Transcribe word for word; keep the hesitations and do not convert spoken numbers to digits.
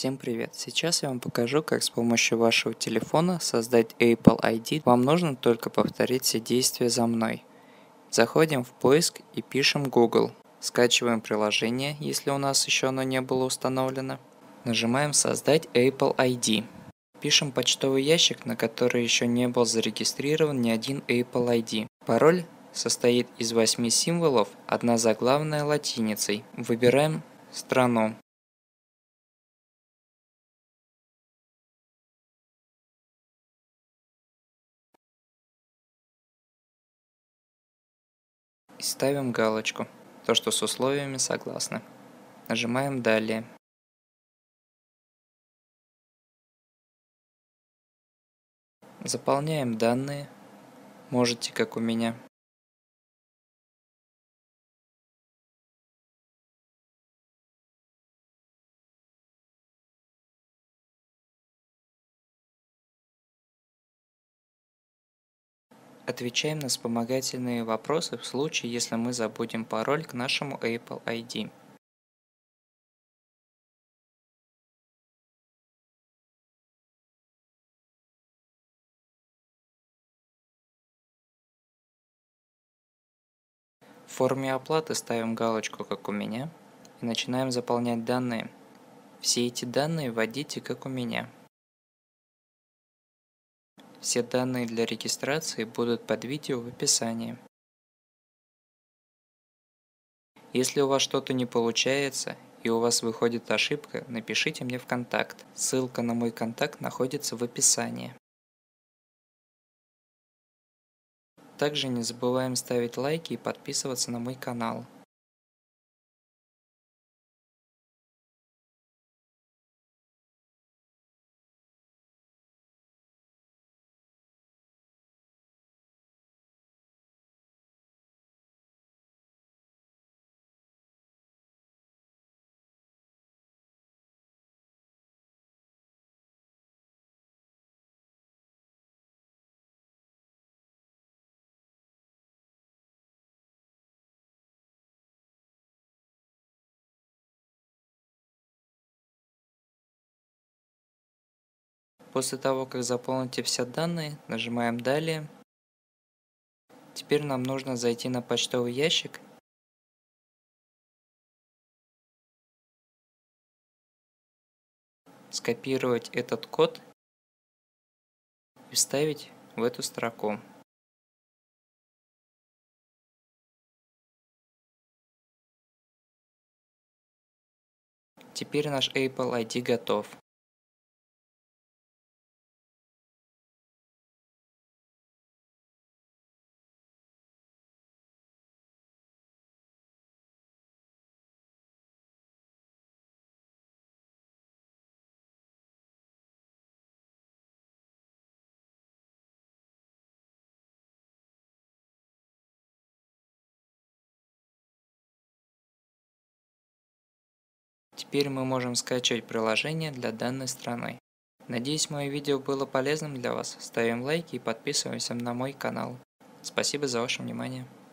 Всем привет! Сейчас я вам покажу, как с помощью вашего телефона создать Apple ай ди. Вам нужно только повторить все действия за мной. Заходим в поиск и пишем Google. Скачиваем приложение, если у нас еще оно не было установлено. Нажимаем «Создать Apple ай ди». Пишем почтовый ящик, на который еще не был зарегистрирован ни один Apple ай ди. Пароль состоит из восьми символов, одна заглавная латиницей. Выбираем страну. И ставим галочку, то что с условиями согласны. Нажимаем «Далее». Заполняем данные, можете как у меня. Отвечаем на вспомогательные вопросы в случае, если мы забудем пароль к нашему Apple ай ди. В форме оплаты ставим галочку «Как у меня» и начинаем заполнять данные. Все эти данные вводите как у меня. Все данные для регистрации будут под видео в описании. Если у вас что-то не получается и у вас выходит ошибка, напишите мне в контакт. Ссылка на мой контакт находится в описании. Также не забываем ставить лайки и подписываться на мой канал. После того, как заполните все данные, нажимаем «Далее». Теперь нам нужно зайти на почтовый ящик скопировать этот код и вставить в эту строку. Теперь наш Apple ай ди готов. Теперь мы можем скачивать приложение для данной страны. Надеюсь, мое видео было полезным для вас. Ставим лайки и подписываемся на мой канал. Спасибо за ваше внимание.